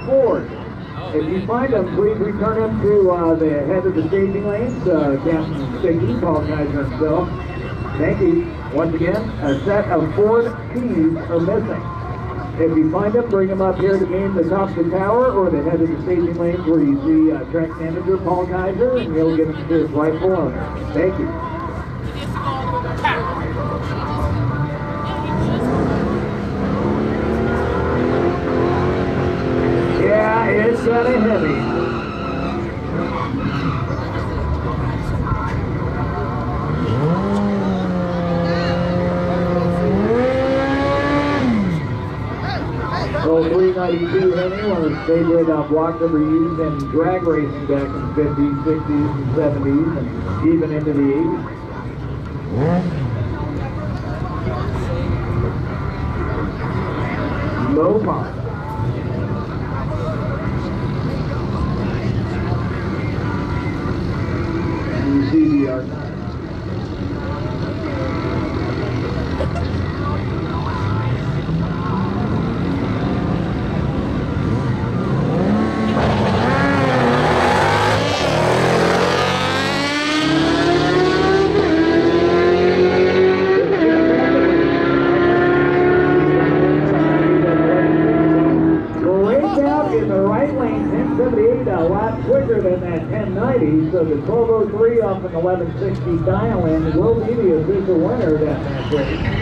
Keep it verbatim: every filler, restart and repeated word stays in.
Ford. If you find them, please return them to uh, the head of the staging lanes, uh, Captain Sticky, Paul Kaiser himself. Thank you. Once again, a set of Ford keys are missing. If you find them, bring them up here to me in the top of the tower or the head of the staging lanes where you see uh, track manager Paul Kaiser, and he'll give them to his rightful owner. Thank you. Yeah, it's kind of heavy. So three ninety-two Henry, one of the favorite uh, block number used in drag racing back in the fifties, sixties, and seventies, and even into the eighties. Low pop. C D R. A lot quicker than that ten ninety, so the twelve oh three off an eleven sixty dial-in will be the official winner of that match race.